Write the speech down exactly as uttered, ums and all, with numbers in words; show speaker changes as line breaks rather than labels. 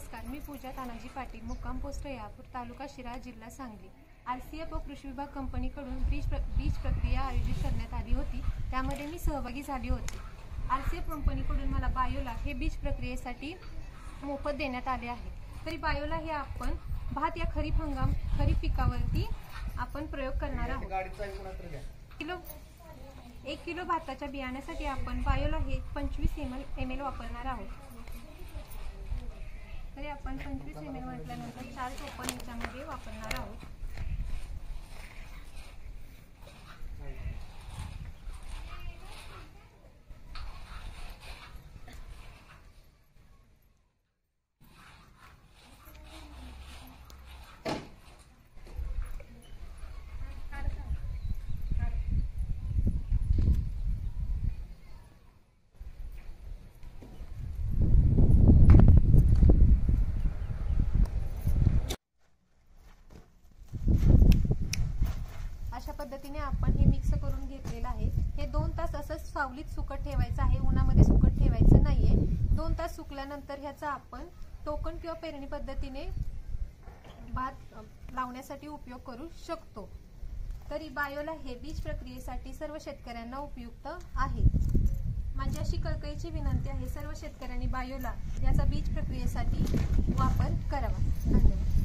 नमस्कार, मी पूजा तानाजी पाटील, मुक्काम पोस्ट यापूर, तालुका शिराळा, जिल्हा सांगली. आरसीएफ व कृषी विभाग कंपनीकडून बीज प्र बीज प्रक्रिया आयोजित करण्यात आली होती, त्यामध्ये मी सहभागी झाली होती. आरसीएफ कंपनीकडून मला बायोला हे बीज प्रक्रियेसाठी मोफत देण्यात आले आहे. तरी बायोला हे आपण भात या खरीप हंगाम खरीप पिकावरती आपण प्रयोग करणार आहोत. किलो एक किलो भाताच्या बियाण्यासाठी आपण बायोला हे पंचवीस एम एल एम एल वापरणार आहोत. तरी आपण पंचवीस एम एल म्हटल्यानंतर चार टोपण याच्यामध्ये वापरणार आहोत. अशा पद्धतीने आपण हे मिक्स करून घेतलेलं आहे. हे दोन तास असंच सावलीत सुकत ठेवायचं आहे, उन्हामध्ये सुकत ठेवायचं नाहीये. दोन तास सुकल्यानंतर ह्याचा आपण टोकन किंवा पेरणी पद्धतीने भात लावण्यासाठी उपयोग करू शकतो. तरी बायोला हे बीज प्रक्रियेसाठी सर्व शेतकऱ्यांना उपयुक्त आहे. माझी अशी कळकळीची विनंती आहे, सर्व शेतकऱ्यांनी बायोला याचा बीज प्रक्रियेसाठी वापर करावा. धन्यवाद.